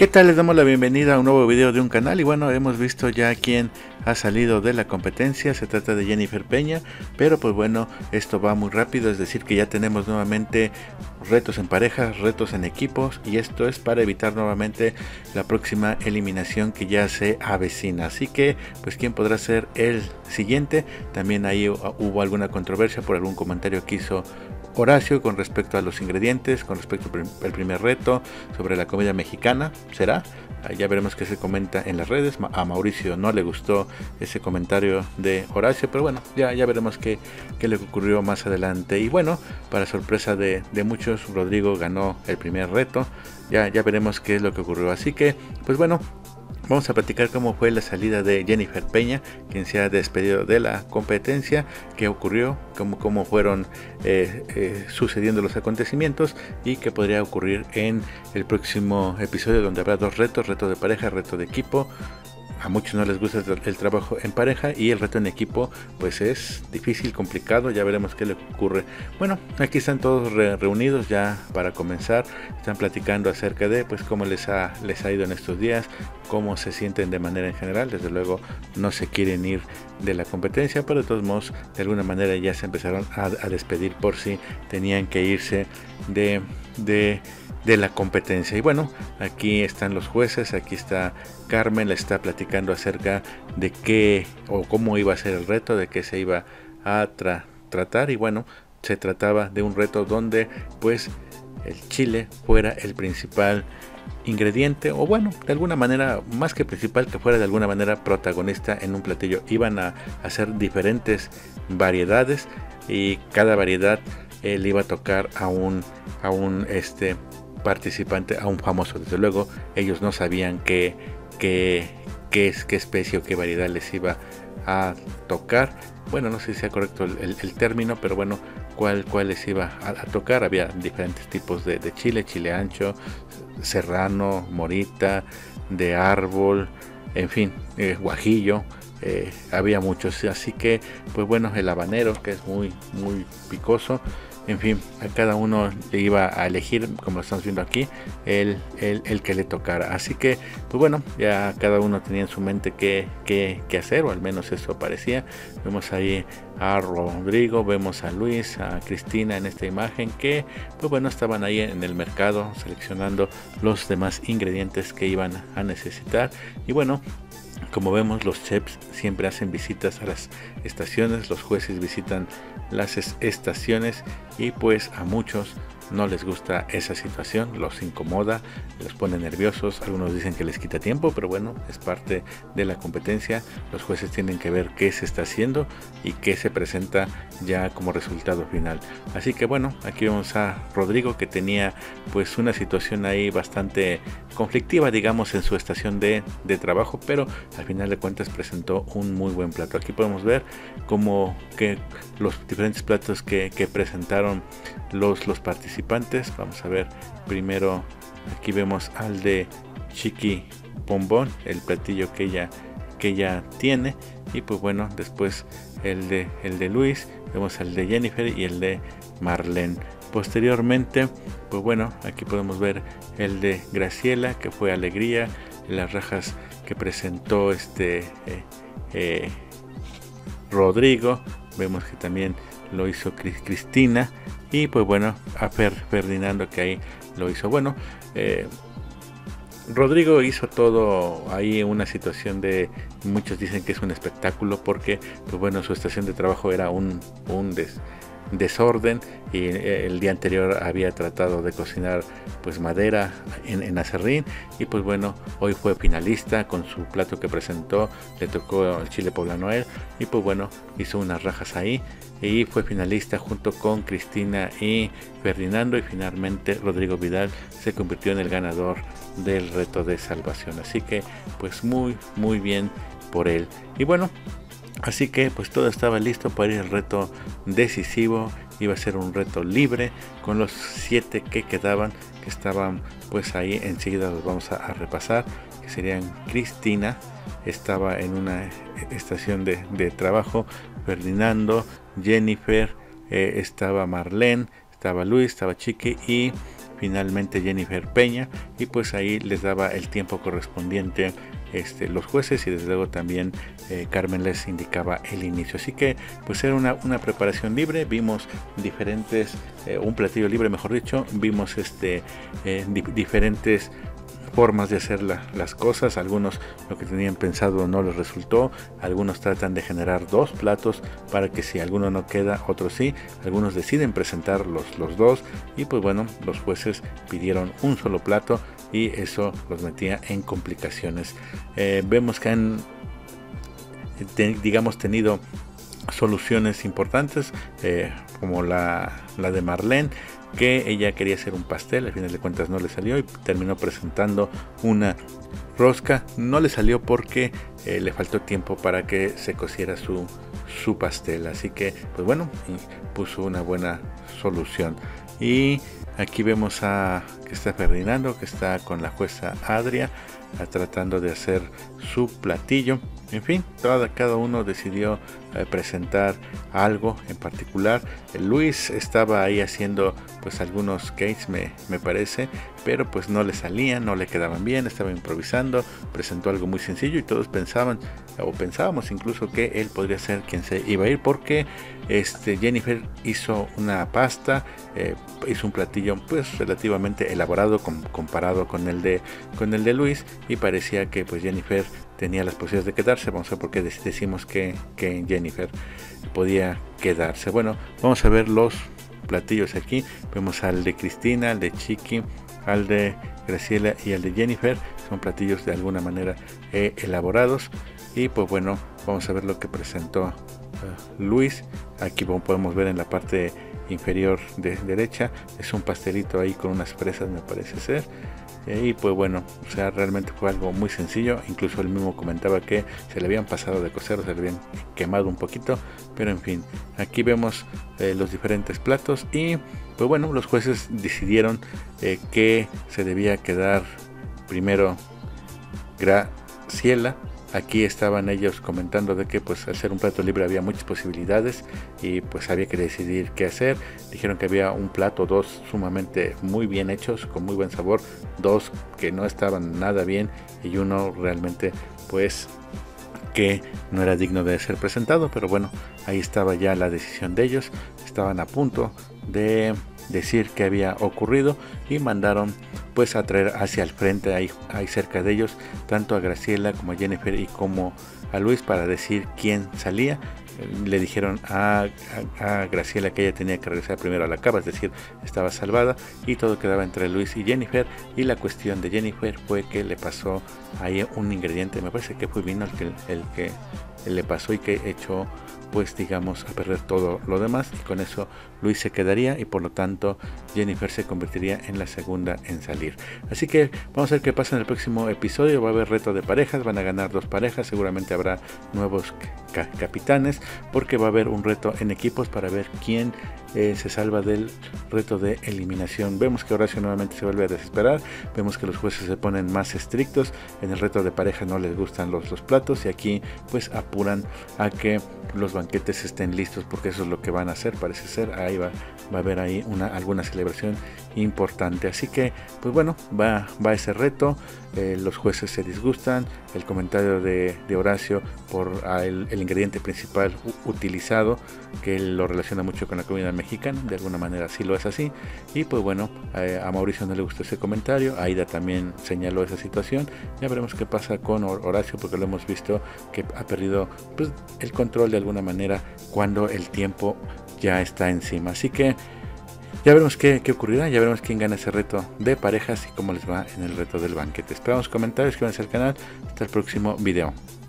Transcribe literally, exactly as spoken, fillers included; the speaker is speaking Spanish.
¿Qué tal? Les damos la bienvenida a un nuevo video de un canal y bueno, hemos visto ya quién ha salido de la competencia. Se trata de Jennifer Peña, pero pues bueno, esto va muy rápido, es decir que ya tenemos nuevamente retos en parejas, retos en equipos, y esto es para evitar nuevamente la próxima eliminación que ya se avecina. Así que pues quién podrá ser el siguiente. También ahí hubo alguna controversia por algún comentario que hizo Horacio con respecto a los ingredientes, con respecto al primer reto sobre la comida mexicana. ¿Será? Ya veremos qué se comenta en las redes. A Mauricio no le gustó ese comentario de Horacio, pero bueno, ya, ya veremos qué, qué le ocurrió más adelante. Y bueno, para sorpresa de, de muchos, Rodrigo ganó el primer reto. Ya, ya veremos qué es lo que ocurrió. Así que, pues bueno, vamos a platicar cómo fue la salida de Jennifer Peña, quien se ha despedido de la competencia, qué ocurrió, cómo, cómo fueron eh, eh, sucediendo los acontecimientos y qué podría ocurrir en el próximo episodio, donde habrá dos retos, reto de pareja, reto de equipo. A muchos no les gusta el trabajo en pareja y el reto en equipo pues es difícil, complicado. Ya veremos qué le ocurre. Bueno, aquí están todos re reunidos ya para comenzar. Están platicando acerca de pues cómo les ha, les ha ido en estos días, cómo se sienten de manera en general. Desde luego no se quieren ir de la competencia, pero de todos modos de alguna manera ya se empezaron a, a despedir por si tenían que irse de... de de la competencia. Y bueno, aquí están los jueces, aquí está Carmen, le está platicando acerca de qué o cómo iba a ser el reto, de qué se iba a tra tratar. Y bueno, se trataba de un reto donde pues el chile fuera el principal ingrediente, o bueno, de alguna manera, más que principal, que fuera de alguna manera protagonista en un platillo. Iban a hacer diferentes variedades y cada variedad eh, le iba a tocar a un, a un este participante, a un famoso. Desde luego ellos no sabían qué, qué, qué, qué especie o qué variedad les iba a tocar. Bueno, no sé si sea correcto el, el, el término, pero bueno, cuál, cuál les iba a, a tocar. Había diferentes tipos de, de chile, chile ancho, serrano, morita, de árbol, en fin, eh, guajillo. Eh, había muchos, así que pues bueno, el habanero, que es muy muy picoso. En fin, a cada uno le iba a elegir, como lo estamos viendo aquí, el, el, el que le tocara. Así que, pues bueno, ya cada uno tenía en su mente qué, qué, qué hacer, o al menos eso parecía. Vemos ahí a Rodrigo, vemos a Luis, a Cristina en esta imagen, que pues bueno, estaban ahí en el mercado seleccionando los demás ingredientes que iban a necesitar. Y bueno, como vemos, los chefs siempre hacen visitas a las estaciones, los jueces visitan las estaciones y pues a muchos no les gusta esa situación, los incomoda, los pone nerviosos. Algunos dicen que les quita tiempo, pero bueno, es parte de la competencia. Los jueces tienen que ver qué se está haciendo y qué se presenta ya como resultado final. Así que bueno, aquí vemos a Rodrigo, que tenía pues una situación ahí bastante conflictiva, digamos, en su estación de, de trabajo, pero al final de cuentas presentó un muy buen plato. Aquí podemos ver como que los diferentes platos que, que presentaron los, los participantes. Vamos a ver primero, aquí vemos al de Chiqui Bombón, el platillo que ella, que ella tiene, y pues bueno, después el de, el de Luis, vemos el de Jennifer y el de Marlene. Posteriormente, pues bueno, aquí podemos ver el de Graciela, que fue alegría, las rajas que presentó este eh, eh, Rodrigo. Vemos que también lo hizo Cristina, y pues bueno, a Fer, Ferdinando, que ahí lo hizo. Bueno, eh, Rodrigo hizo todo ahí una situación de, muchos dicen que es un espectáculo, porque pues bueno, su estación de trabajo era un, un des, desorden, y el día anterior había tratado de cocinar pues madera en, en aserrín, y pues bueno, hoy fue finalista con su plato que presentó, le tocó el chile poblano a él, y pues bueno, hizo unas rajas ahí y fue finalista junto con Cristina y Ferdinando, y finalmente Rodrigo Vidal se convirtió en el ganador del reto de salvación. Así que pues muy muy bien por él. Y bueno, así que pues todo estaba listo para ir al reto decisivo. Iba a ser un reto libre con los siete que quedaban, que estaban pues ahí. Enseguida los vamos a, a repasar, que serían Cristina, estaba en una estación de, de trabajo, Ferdinando, Jennifer, eh, estaba Marlene, estaba Luis, estaba Chiqui, y finalmente Jennifer Peña, y pues ahí les daba el tiempo correspondiente este, los jueces, y desde luego también eh, Carmen les indicaba el inicio. Así que pues era una, una preparación libre, vimos diferentes, eh, un platillo libre mejor dicho, vimos este eh, di diferentes formas de hacer la, las cosas. Algunos lo que tenían pensado no les resultó, algunos tratan de generar dos platos para que si alguno no queda, otros sí, algunos deciden presentar los, los dos, y pues bueno, los jueces pidieron un solo plato y eso los metía en complicaciones. Eh, vemos que han te, digamos tenido soluciones importantes, eh, como la, la de Marlene, que ella quería hacer un pastel, al final de cuentas no le salió y terminó presentando una rosca. No le salió porque eh, le faltó tiempo para que se cociera su, su pastel, así que pues bueno, puso una buena solución. Y aquí vemos a que está Ferdinando, que está con la jueza Adria, tratando de hacer su platillo. En fin, toda, cada uno decidió eh, presentar algo en particular. Luis estaba ahí haciendo pues algunos cakes, me, me parece, pero pues no le salían, no le quedaban bien, estaba improvisando, presentó algo muy sencillo y todos pensaban, o pensábamos incluso, que él podría ser quien se iba a ir, porque este, Jennifer hizo una pasta, eh, hizo un platillo pues relativamente elaborado com comparado con el de con el de Luis, y parecía que pues Jennifer tenía las posibilidades de quedarse. Vamos a ver por qué decimos que, que Jennifer podía quedarse. Bueno, vamos a ver los platillos aquí. Vemos al de Cristina, al de Chiqui, al de Graciela y al de Jennifer. Son platillos de alguna manera eh, elaborados, y pues bueno, vamos a ver lo que presentó uh, Luis. Aquí podemos ver en la parte inferior de derecha, es un pastelito ahí con unas fresas, me parece ser. Y pues bueno, o sea, realmente fue algo muy sencillo. Incluso él mismo comentaba que se le habían pasado de cocer, se le habían quemado un poquito, pero en fin, aquí vemos eh, los diferentes platos, y pues bueno, los jueces decidieron eh, que se debía quedar primero Graciela. Aquí estaban ellos comentando de que pues al ser un plato libre había muchas posibilidades y pues había que decidir qué hacer. Dijeron que había un plato, dos sumamente muy bien hechos, con muy buen sabor, dos que no estaban nada bien, y uno realmente pues que no era digno de ser presentado. Pero bueno, ahí estaba ya la decisión de ellos. Estaban a punto de decir qué había ocurrido y mandaron pues a traer hacia el frente, ahí, ahí cerca de ellos, tanto a Graciela como a Jennifer y como a Luis, para decir quién salía. Le dijeron a, a, a Graciela que ella tenía que regresar primero a la cama, es decir, estaba salvada, y todo quedaba entre Luis y Jennifer. Y la cuestión de Jennifer fue que le pasó ahí un ingrediente, me parece que fue vino el que, el que le pasó y que echó pues digamos a perder todo lo demás, y con eso Luis se quedaría y por lo tanto Jennifer se convertiría en la segunda en salir. Así que vamos a ver qué pasa en el próximo episodio. Va a haber reto de parejas, van a ganar dos parejas, seguramente habrá nuevos ca capitanes, porque va a haber un reto en equipos para ver quién eh, se salva del reto de eliminación. Vemos que Horacio nuevamente se vuelve a desesperar, vemos que los jueces se ponen más estrictos. En el reto de parejas no les gustan los, los platos, y aquí pues apuran a que los banquetes estén listos, porque eso es lo que van a hacer, parece ser. Ahí va, va a haber ahí una, alguna celebración importante. Así que pues bueno, va, va ese reto. Eh, los jueces se disgustan. El comentario de, de Horacio por ah, el, el ingrediente principal utilizado, que él lo relaciona mucho con la comida mexicana, de alguna manera sí lo es así. Y pues bueno, eh, a Mauricio no le gustó ese comentario. Aida también señaló esa situación. Ya veremos qué pasa con Horacio, porque lo hemos visto que ha perdido pues, el control de alguna manera cuando el tiempo ya está encima. Así que ya veremos qué, qué ocurrirá, ya veremos quién gana ese reto de parejas y cómo les va en el reto del banquete. Esperamos comentarios, suscríbanse al canal. Hasta el próximo video.